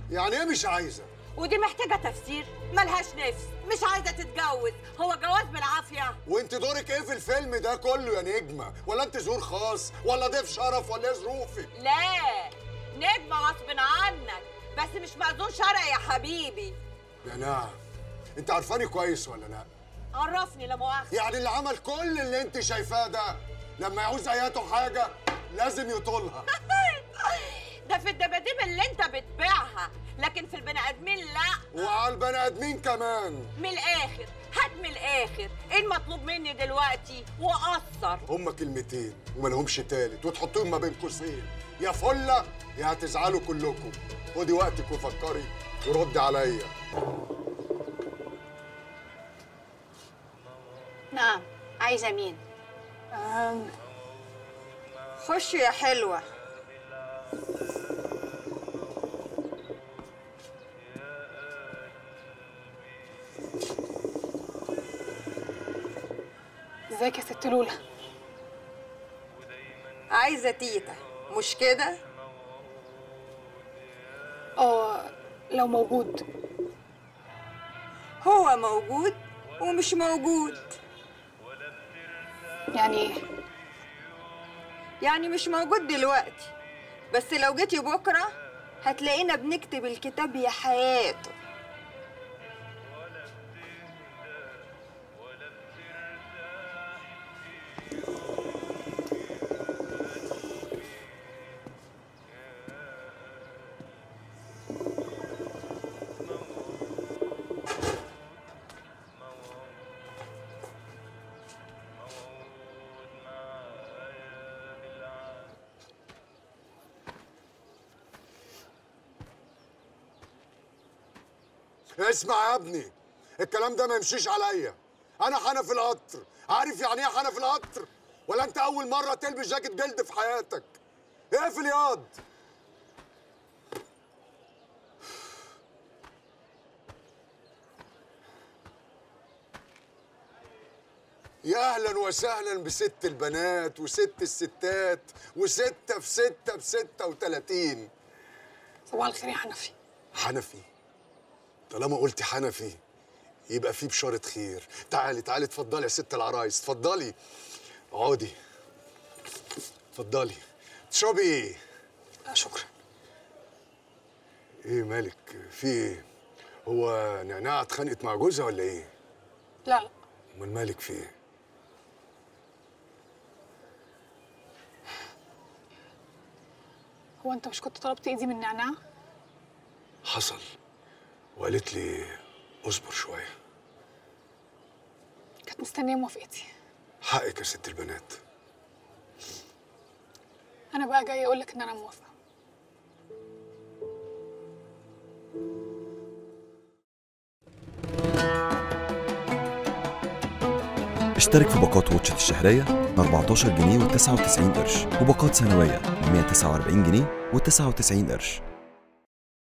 يعني ايه مش عايزه؟ ودي محتاجه تفسير؟ ملهاش نفس، مش عايزه تتجوز، هو جواز بالعافيه. وانت دورك ايه في الفيلم ده كله يا نجمه؟ ولا انت زور خاص ولا ضيف شرف ولا ايه ظروفك؟ لا، نجمه غصب عنك، بس مش مأذون شرعي يا حبيبي. يا نعم، انت عارفاني كويس ولا لا؟ عرفني لا مؤاخذه. يعني اللي عمل كل اللي انت شايفاه ده لما يعوز اياته حاجه لازم يطولها. ده في الدباديب اللي انت بتبيعها، لكن في البني ادمين لا. وعلى البني ادمين كمان. من الاخر، هات من الاخر، ايه المطلوب مني دلوقتي؟ وقصر. هما كلمتين ومالهمش تالت، وتحطيهم ما بين قوسين، يا فله يا هتزعلوا كلكم. خدي وقتك وفكري وردي عليا. نعم، عايزه مين؟ خش يا حلوه. ازيك يا ست لولا؟ عايزه تيتا مش كده؟ لو موجود. هو موجود ومش موجود. يعني ايه؟ يعني مش موجود دلوقتي، بس لو جيتي بكره هتلاقينا بنكتب الكتاب يا حياته. اسمع يا ابني، الكلام ده ما يمشيش عليا. انا حنفي القطر، عارف يعني ايه حنفي القطر؟ ولا انت اول مره تلبس جاكيت جلد في حياتك؟ اقفل ياض. يا اهلا وسهلا بست البنات وست الستات وستة في ستة ب36. صباح الخير يا حنفي. حنفي؟ طالما قلتي حنفي يبقى في بشارة خير. تعالي تعالي، اتفضلي يا ست العرايس، اتفضلي اقعدي. اتفضلي. تشربي ايه؟ شكرا. ايه مالك؟ في ايه؟ هو نعناع اتخانقت مع جوزها ولا ايه؟ لا لا. امال مالك في ايه؟ هو انت مش كنت طلبت ايدي من نعناع؟ حصل، وقالت لي اصبر شويه. كانت مستنيه موافقتي. حقك يا ست البنات. انا بقى جايه اقول لك ان انا موافقه. اشترك في باقات واتشت الشهرية ب 14 جنيه و99 قرش، وباقات سنوية ب 149 جنيه و99 قرش.